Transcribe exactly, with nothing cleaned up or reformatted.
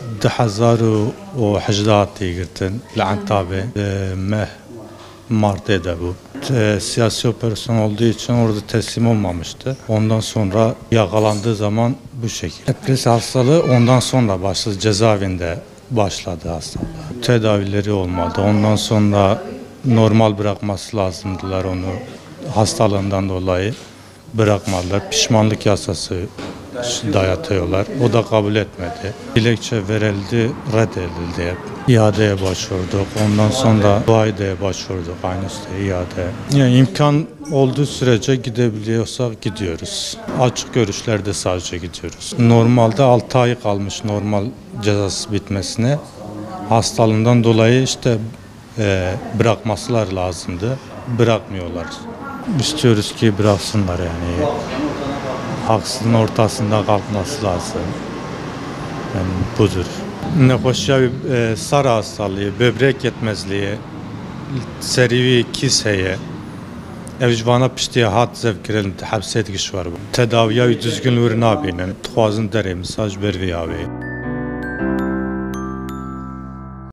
ده هزار و حجراتي گرتن لعنتابه meh Mart'ta da bu. Siyasi operasyon olduğu için orada teslim olmamıştı. Ondan sonra yakalandığı zaman bu şekilde. Epilepsi hastalığı ondan sonra başladı. Cezaevinde başladı hastalığı. Tedavileri olmadı. Ondan sonra normal bırakması lazımdılar onu. Hastalığından dolayı bırakmadılar. Pişmanlık yasası dayatıyorlar. O da kabul etmedi. Dilekçe verildi, reddedildi hep. İadeye başvurduk. Ondan sonra duaydeye başvurduk. Aynı işte iade. Yani imkan olduğu sürece gidebiliyorsak gidiyoruz. Açık görüşlerde sadece gidiyoruz. Normalde altı ay kalmış normal cezası bitmesine. Hastalığından dolayı işte e, bırakmasılar lazımdı. Bırakmıyorlar. İstiyoruz ki bıraksınlar yani. Haksızlığın ortasında kalkması lazım. Yani budur. Nekoşya e, sarı hastalığı, böbrek yetmezliği, serivi kiseye, evcivana piştiye hat zevkirelim hapset giş var bu. Tedaviye düzgün ürün abinin, tuazın dere mesaj vervi abi.